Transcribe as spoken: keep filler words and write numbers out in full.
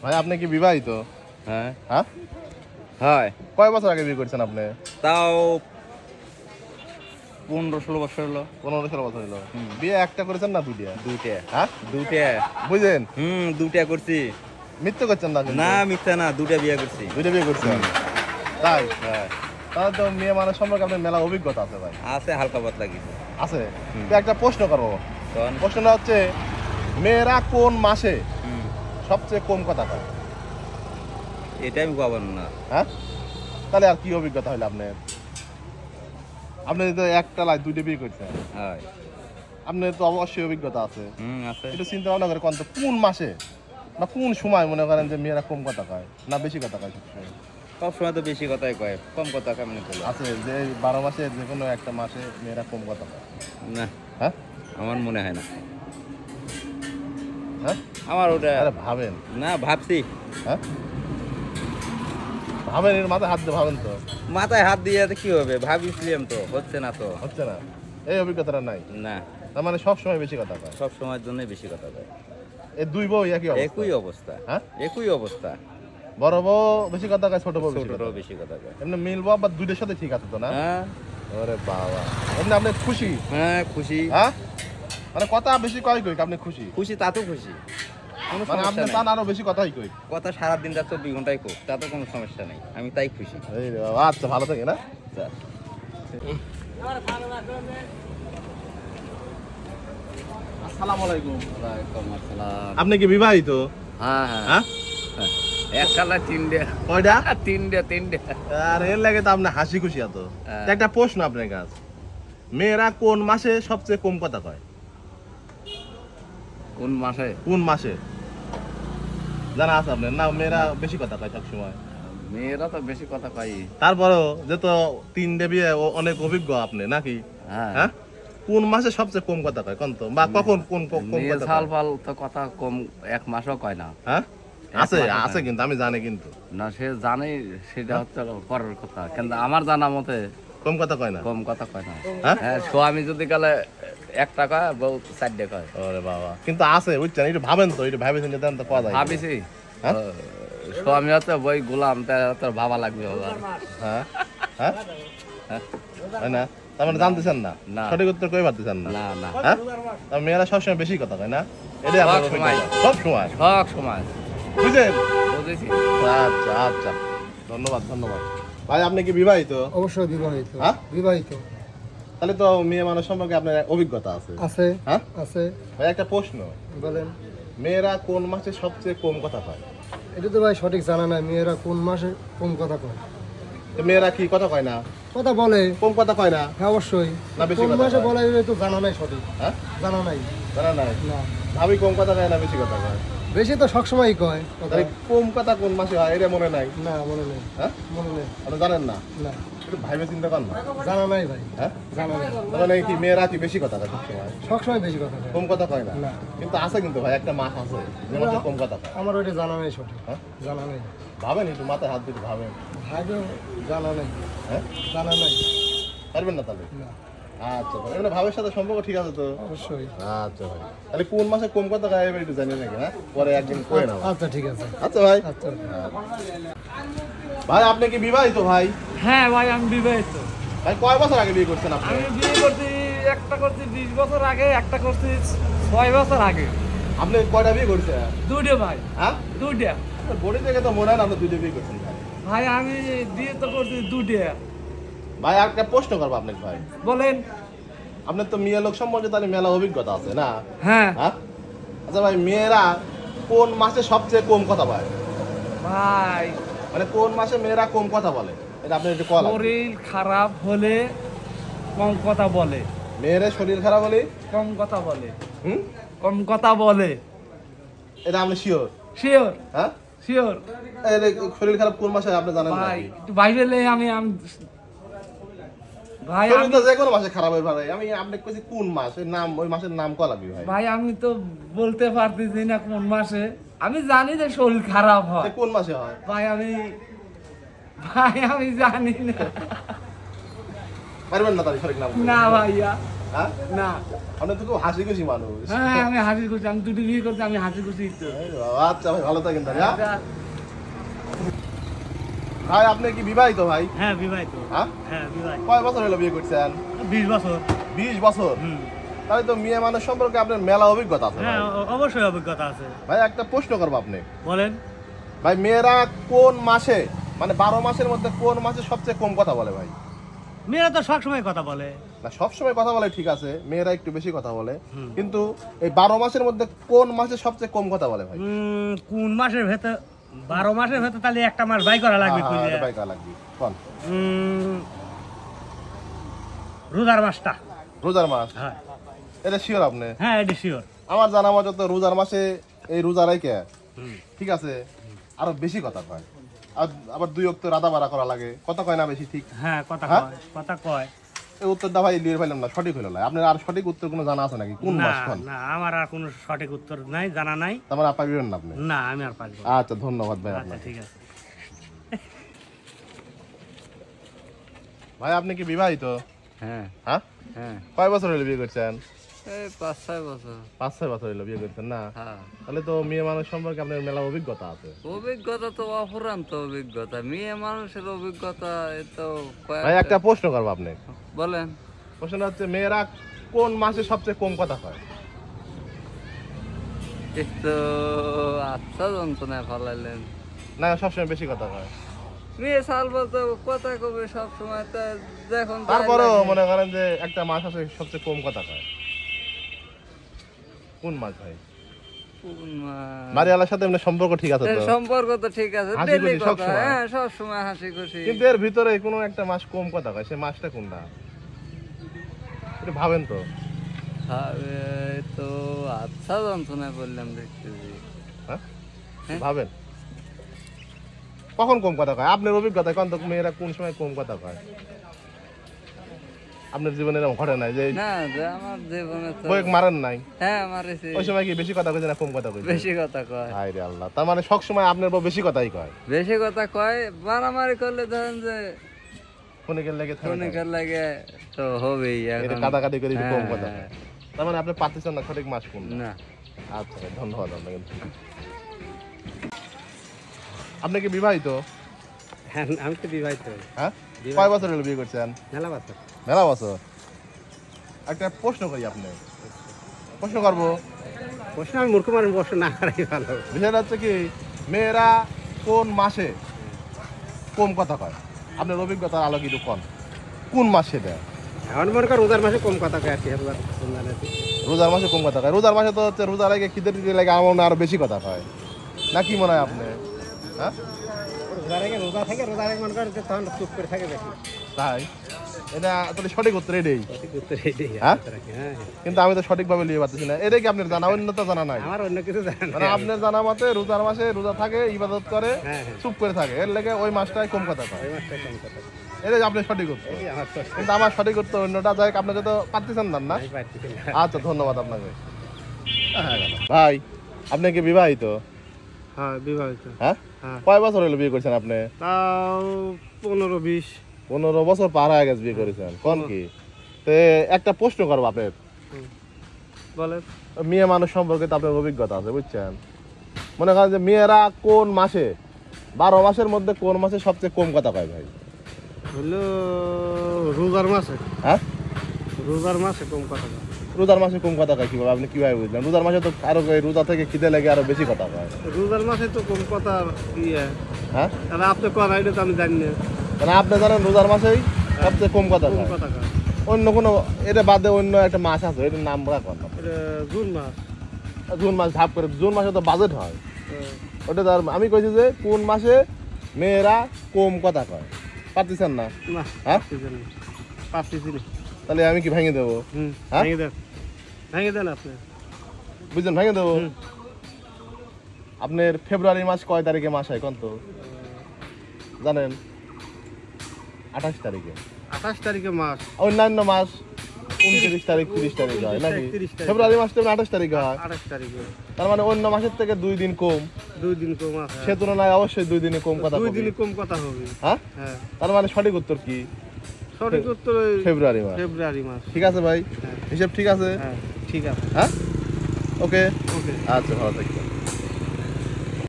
ভাই আপনি কি বিবাহিত? হ্যাঁ হ্যাঁ হয়। কয় বছর আগে বিয়ে করছেন আপনি? তাও পনেরো ষোলো বছর হলো। পনেরো ষোলো বছর হলো। বিয়ে একটা করেছেন না দুইটা? দুইটা। হ্যাঁ দুইটা বুঝলেন? হুম দুইটা করছি। মিথ্যে করছেন না? না মিথ্যা না, দুইটা বিয়ে করছি। দুইটা বিয়ে করছেন? তাই? হ্যাঁ। তাহলে তো মেয়ে মানুষ সম্পর্কে আপনার মেলা অভিজ্ঞতা আছে ভাই। আছে হালকা পাতলা কিছু আছে। তো একটা প্রশ্ন করবো। তখন প্রশ্নটা হচ্ছে মেয়েরা কোন মাসে সবচেয়ে কম কথা কয়? এটা আমি পাবো না। হ্যাঁ তাহলে আর কি অভিজ্ঞতা হইলো আপনার? আপনি তো একটা লাই দুইটা বিয়ে করছেন, হয় আপনার তো অবশ্যই অভিজ্ঞতা আছে। হুম আছে। একটু চিন্তা ভাবনা করে কোন কোন মাসে বা কোন সময় মনে করেন যে মেয়েরা কম কথা কয় না বেশি কথা কয়? সবসময় সব সময় তো বেশি কথাই কয়, কম কথা কেমন বলে? আছে যে বারো মাসে যে কোনো একটা মাসে মেয়েরা কম কথা কয়। না হ্যাঁ আমার মনে হয় না। হ্যাঁ আমার ওটা আরে ভাবেন না, ভাবছি। হ্যাঁ ভাবেন, এর মাথায় হাত দিয়ে ভাবেন তো। মাথায় হাত দিয়ে কি হবে, ভাবিছিলাম তো, হচ্ছে না তো। হচ্ছে না, এই অভিজ্ঞতাটা নাই না, তার মানে সব সময় বেশি কথা কয়। সব সময়ের জন্য বেশি কথা কয়। এই দুই বউ একই অবস্থা? একই অবস্থা। হ্যাঁ একই অবস্থা। বড় বউ বেশি কথা কয়, ছোট বউ বেশি কথা ছোটটাও কয়। বেশি কথা কয়। এমনি মিলবো আবার দুইটার সাথে ঠিক আছে তো না? হ্যাঁ ওরে বাবা, এমনি আপনি খুশি? হ্যাঁ খুশি। হ্যাঁ মানে কথা বেশি কয় কই আপনি খুশি? খুশি তা তো খুশি, কোনো মানে আপনি সমস্যা চান নাই। আরো বেশি কথাই কই? কথা সারাদিন রাত চব্বিশ ঘন্টায় কোক, তা তো কোনো সমস্যা নেই, আমি তাই খুশি। এই রে বাবা, আচ্ছা ভালো থাকে না। আসসালামু আলাইকুম। ওয়ালাইকুম আসসালাম। আপনি কি বিবাহিত? হ্যাঁ হ্যাঁ হ্যাঁ একটা না তিনটে। কয়টা? তিনটে তিনটে। আর এর লাগে তো আপনি হাসি খুশি এত। হ্যাঁ। তো একটা প্রশ্ন আপনার কাছে, মেয়েরা কোন মাসে সবচেয়ে কম কথা কয়? কোন মাসে? কোন মাসে জানা আছে আপনার? না মেয়েরা বেশি কথা কয় সবসময়? মেয়েরা তো বেশি কথা কয়। তারপরেও যেহেতু তিন দেবিয়ে অনেক অভিজ্ঞ আপনি নাকি? হ্যাঁ হ্যাঁ কোন মাসে সবচেয়ে কম কথা কয় কোন তো, বা কখন কোন কম মেয়ে কথা সাল কয়? ফাল তো কথা কম, এক মাসও কয় না। হ্যাঁ এক আছে মাসও আছে কয়। কিন্তু আমি জানি কিন্তু না সে জানে, সেটা হচ্ছে পরের কথা, কিন্তু আমার জানা মতে কম কথা কয় না। কম কথা কয় না। হ্যাঁ হ্যাঁ স্বামী যদি গেলে একটা কয়, বউ চারটে কয়। ওরে বাবা, কিন্তু আছে বুঝছেন, একটু ভাবেন তো, একটু ভাবেছেন যে দেন তো কথা যায়। ভাবিছি হ্যাঁ? স্বামী হচ্ছে বই গোলাম, তার ভাবা লাগবে আবার। হ্যাঁ হ্যাঁ হ্যাঁ? হয় না? তার মানে জানতেছেন না, না। সঠিক উত্তর কই পারতেছেন না। না না হ্যাঁ আর মেয়েরা সবসময় বেশি কথা কয় না, এটাই আপনার সব সময়। অভিজ্ঞতা? সব সময় সব সময় বুঝলেন? বুঝেছি। আচ্ছা আচ্ছা, ধন্যবাদ ধন্যবাদ। ভাই আপনি কি বিবাহিত? অবশ্যই বিবাহিত। হ্যাঁ? বিবাহিত। তাহলে তো মেয়ে মানুষ সম্পর্কে আপনার অভিজ্ঞতা আছে। আছে হ্যাঁ আছে ভাই একটা প্রশ্ন, বলেন। মেয়েরা কোন মাসে সবচেয়ে কম কথা কয়? এটা তো ভাই সঠিক জানা নাই, মেয়েরা কোন মাসে কোন কথা কয়। তো মেয়েরা কি কথা কয় না? কথা বলে, কম কথা কয় না? হ্যাঁ অবশ্যই। না বেশি কোন কথা মাসে কয়? বলে এটা তো জানা নাই সঠিক, হ্যাঁ জানা নাই। জানা নাই? না ভাবি কম কথা কয় না বেশি কথা কয়? বেশি তো সবসময়ই কয় কথা। তাহলে কম কথা কোন মাসে হয় এটা মনে নাই? না মনে নেই, হ্যাঁ মনে নেই। আপনি জানেন না? না একটু ভাইবে চিন্তা করেন না। জানা নাই ভাই, হ্যাঁ জানা নাই। তার মানে কি মেয়েরা কি বেশি কথা কয় সবসময়? সবসময় বেশি কথা কয়। কম কথা কয় না? না। কিন্তু আছে কিন্তু ভাই, একটা মাস আছে যে মাসে কম কথা কয়। আমার ওইটা জানা নাই সঠিক, হ্যাঁ জানা নাই। ভাবেন একটু, মাথায় হাত দিয়ে ভাবেন। ভাইও জানা নাই, হ্যাঁ জানা নাই। পারবেন না তাহলে? না আচ্ছা ভাই, এমনি ভাবের সাথে সম্পর্ক ঠিক আছে তো? অবশ্যই। আচ্ছা ভাই, তাহলে কোন মাসে কম কথা কয় এবার একটু জানি নাকি? হ্যাঁ পরে একদিন কয়ে নেব। আচ্ছা ঠিক আছে। আচ্ছা ভাই। আচ্ছা ভাই আপনি কি বিবাহিত ভাই? হ্যাঁ ভাই আমি বিবাহিত। ভাই কয় বছর আগে বিয়ে করছেন আপনি? আমি বিয়ে করছি, একটা করছি বিশ বছর আগে, একটা করছি ছয় বছর আগে। আপনি কয়টা বিয়ে করছেন? দুইটা ভাই, হ্যাঁ দুইটা। বডি থেকে তো মনে হয় না আপনি দুইটা বিয়ে করছেন ভাই। ভাই আমি বিয়ে তো করছি দুইটা। ভাই আর একটা প্রশ্ন করবো আপনাকে ভাই, বলেন। আপনার তো মেয়ে লোক সম্পর্কে তাহলে মেলা অভিজ্ঞতা আছে না? হ্যাঁ হ্যাঁ আচ্ছা ভাই, মেয়েরা কোন মাসে সবচেয়ে কম কথা বলে? ভাই মানে কোন মাসে মেয়েরা কম কথা বলে এটা আপনি একটু কল। শরীর খারাপ হলে কম কথা বলে। মেয়েরা শরীর খারাপ হলে কম কথা বলে। হুম কম কথা বলে। এটা আপনি শিওর? শিওর হ্যাঁ শিওর। এই যে শরীর খারাপ কোন মাসে আপনি জানেন ভাই নাকি? একটু বাইবেলে আমি আমি ভাই শরীর আমি তো যে কোনো মাসে খারাপ হয় ভাই, আমি আপনি কইছি কোন মাস, ওই নাম ওই মাসের নাম কল লাগবে ভাই। ভাই আমি তো বলতে পারতেছি না কোন মাসে। আমি জানি যে শরীর খারাপ হয়। সে কোন মাসে হয়? ভাই আমি ভাই আমি জানি না। পারবেন না তাহলে সঠিক নাম বলতে? না ভাইয়া। হ্যাঁ না আপনি তো খুব হাসি খুশি মানুষ হ্যাঁ আমি হাসি করছি, আমি দুটি বিয়ে করছি, আমি হাসি খুশি তো। এই বাবা, আচ্ছা ভাই ভালো থাকেন তাহলে হ্যাঁ? ভাই আপনি কি বিবাহিত ভাই? হ্যাঁ বিবাহিত। হ্যাঁ হ্যাঁ বিবাহিত। কয় বছর হলো বিয়ে করছেন? বিশ বছর। বিশ বছর? হুম। তাহলে তো মেয়ে মানুষ সম্পর্কে আপনার মেলা অভিজ্ঞতা আছে হ্যাঁ ভাই। অ- অবশ্যই অভিজ্ঞতা আছে। ভাই একটা প্রশ্ন করবো আপনি, বলেন। ভাই মেয়েরা কোন মাসে মানে বারো মাসের মধ্যে কোন মাসে সবচেয়ে কম কথা বলে ভাই? মেয়েরা তো সবসময় কথা বলে। না সবসময় কথা বলে ঠিক আছে, মেয়েরা একটু বেশি কথা বলে, হুম। কিন্তু এই বারো মাসের মধ্যে কোন মাসে সবচেয়ে কম কথা বলে ভাই? উম, কোন মাসের ভেতর? বারো মাসের ভেতর তাহলে একটা মাস বাই করা লাগবে। হ্যাঁ, খুঁজে। হ্যাঁ, এটা বাইকা লাগবে। কোন? উম, রোজার মাসটা। রোজার মাস? হ্যাঁ এটা শিওর আপনি? হ্যাঁ এটা শিওর। আমার জানা মতো তো রোজার মাসে এই রোজা রাইকে হুম। ঠিক আছে আরো বেশি কথা কয়, আর আবার দুই অক্ত রাধা বাড়া করা লাগে, কথা কয় না বেশি? ঠিক হ্যাঁ কথা হ্যাঁ? কয়, কথা কয়। এই উত্তরটা ভাই লিয়ে ফেলাম না, সঠিক হইলো না। আপনার আর সঠিক উত্তর কোনো জানা আছে নাকি? কোন না মাস কোন? না আমার আর কোনো সঠিক উত্তর নাই, জানা নাই। তার মানে আপনি পারবেন না আপনি? না আমি আর পারবো না। আচ্ছা ধন্যবাদ ভাই আচ্ছা আপনাকে। ঠিক আছে। ভাই আপনি কি বিবাহিত? হ্যাঁ হ্যাঁ হ্যাঁ কয় বছর হলো বিয়ে করছেন? এই পাঁচ ছয় বছর। পাঁচ ছয় বছর হলো বিয়ে করছেন না? হ্যাঁ তাহলে তো মেয়ে মানুষ সম্পর্কে আপনার মেলা অভিজ্ঞতা আছে। অভিজ্ঞতা তো অফুরান্ত অভিজ্ঞতা, মেয়ে মানুষের অভিজ্ঞতা এ তো ভাই কয়েক- একটা প্রশ্ন করবো আপনি, বলেন। প্রশ্নটা হচ্ছে মেয়েরা কোন মাসে সবচেয়ে কম কথা কয়? এই তো আচ্ছা যন্ত্রণায় ফলাইলেন। না সবসময় বেশি কথা কয়? মেয়ে সাল বলতে কথা কবে সব সময় তো যখন যাই তারপরেও লাগে। মনে করেন যে একটা মাস আছে সবচেয়ে কম কথা কয়, কোন মাস ভাই? কোন মাস? মারিয়ালার সাথে এমনি সম্পর্ক ঠিক আছে এর তো, সম্পর্ক তো ঠিক আছে, হাসি ডেলি খুশি সব কথা, সময়। হ্যাঁ সব সময় হাসি খুশি। কিন্তু এর ভিতরে কোনো একটা মাস কম কথা কয়, সে মাসটা কোনটা একটু ভাবেন তো? হ্যাঁ, এই তো আচ্ছা যন্ত্রণায় বললাম দেখতেছি। হ্যাঁ হ্যাঁ। ভাবেন কখন কম কথা কয় আপনার অভিজ্ঞতায়? কোন তো মেয়েরা কোন সময় কম কথা কয়? আপনার জীবনে এরকম ঘটে নাই যে না যে আমার জীবনে তো বই মারেন নাই, হ্যাঁ মারেছি, ওই সময় কি বেশি কথা কইছে না কম কথা কইছে? বেশি কথা কয়। হায় রে আল্লাহ, তার মানে সব সময় আপনার বউ বেশি কথাই কয়? বেশি কথা কয়, মারামারি করলে ধরেন যে ফোনিকের লেগে থাকে ক্ষণিকের লাগে তো হবেই। এটা এখন কাটাকাটি করে একটু কম হ্যাঁ, কথা কয়। তার মানে আপনি পাচ্ছেন না সঠিক মাস কোনটা? না আচ্ছা ভাই, ধন্যবাদ আপনাকে। আপনি কি বিবাহিত? হ্যাঁ আমি তো বিবাহিত। হ্যাঁ কয় বছর হলো বিয়ে করছেন? মেলা বছর। মেলা বছর। একটা প্রশ্ন করি আপনি, প্রশ্ন করবো। প্রশ্ন আমি মূর্খ মানুষ, প্রশ্ন না করাই ভালো। বিষয়টা হচ্ছে কি মেয়েরা কোন মাসে কম কথা কয়? আপনার অভিজ্ঞতার আলোকিত কোন কোন মাস সেটা? এখন মনে কর রোজার মাসে কম কথা কয় আর কি। রোজার মাসে কম কথা কয়? রোজার মাসে তো হচ্ছে রোজার আগে খিদে টিদে লাগে, আমার মনে হয় আরো বেশি কথা কয় না, কি মনে হয় আপনি? হ্যাঁ রোজার আগে রোজা থাকে, রোজার আগে মনে কর যে তখন চুপ করে থাকে বেশি। তাই? এটা তাহলে সঠিক উত্তর এটাই? সঠিক উত্তর এটাই। হ্যাঁ? হ্যাঁ কিন্তু আমি তো সঠিকভাবে লিয়ে পাচ্ছি না। এটা কি আপনার জানা? অন্য তো জানা নাই? আমার অন্য কিছু জানা মানে নেই। আপনার জানা মতে রোজার মাসে রোজা থাকে, ইবাদত করে, হ্যাঁ হ্যাঁ চুপ করে থাকে, এর লেগে ওই মাসটায় কম কথা কয়। ওই মাসটা কম কথা কয়। এটাই আপনার সঠিক উত্তর। এই আমার তো কিন্তু আমার সঠিক উত্তর অন্যটা, যাই হোক, আপনি তো পারতেছেন না না? আমি পারতেছি না। আচ্ছা ধন্যবাদ আপনাকে। ভাই আপনি কি বিবাহিত? হ্যাঁ বিবাহিত। হ্যাঁ হ্যাঁ। কয় বছর হলো বিয়ে করছেন আপনি? তাও পনেরো বিশ। পনেরো বছর পার হয়ে গেছে বিয়ে করেছেন, কোন কি? তে একটা প্রশ্ন করবো আপনার, বলেন। মেয়ে মানুষ সম্পর্কে তো আপনার অভিজ্ঞতা আছে বুঝছেন। মনে করেন যে মেয়েরা কোন মাসে বারো মাসের মধ্যে কোন মাসে সবচেয়ে কম কথা কয় ভাই? হলো রোজার মাসে। হ্যাঁ রোজার মাসে কম কথা কয়। রোজার মাসে কম কথা কয় কিভাবে, আপনি কিভাবে বুঝলেন? রোজার মাসে তো আরো এই রোজা থেকে খিদে লেগে আরো বেশি কথা কয়। রোজার মাসে তো কম কথা ইয়ে। হ্যাঁ তাহলে আপনি কোন আইডিয়া তো আমি জানি না। মানে আপনি জানেন রোজার মাসেই সবচেয়ে কম কথা কম কয়। কথা কয়। অন্য কোনো এটা বাদে অন্য একটা মাস আছে, এটার নাম রাখুন না। এটা জুন মাস। জুন মাস ভাব করে, জুন মাসে তো বাজেট হয় আহ, ওটা। তার আমি কইছি যে কোন মাসে মেয়েরা কম কথা কয়, পারতেছেন না? না হ্যাঁ পারতেছি না। পারতেছি না। তাহলে আমি কি ভেঙে দেবো? হুম হ্যাঁ? ভেঙে দেন, ভেঙে দেন আপনি। বুঝলেন, ভেঙে দেবো। হুম। আপনার ফেব্রুয়ারি মাস কয় তারিখে মাস হয় কোন তো জানেন? আঠাশ তারিখে। আঠাশ তারিখে মাস। অন্যান্য মাস উনত্রিশ তারিখ তিরিশ তারিখ হয় নাকি? তিরিশ তারিখ। ফেব্রুয়ারি মাস তো আঠাশ তারিখে হয়, আঠাশ তারিখে তার মানে অন্য মাসের থেকে দুই দিন কম। দুই দিন কম আছে। সে তুলনায় অবশ্যই দুই দিনে কম কথা দুই বলবে। দিনে কম কথা হবে। হ্যাঁ হ্যাঁ তার মানে সঠিক উত্তর কি? সঠিক উত্তর ওই ফেব্রুয়ারি মাস। ফেব্রুয়ারি মাস। ঠিক আছে ভাই, হ্যাঁ। হিসেব ঠিক আছে? হ্যাঁ ঠিক আছে। হ্যাঁ, ওকে, ওকে। আচ্ছা ভালো থাকবেন।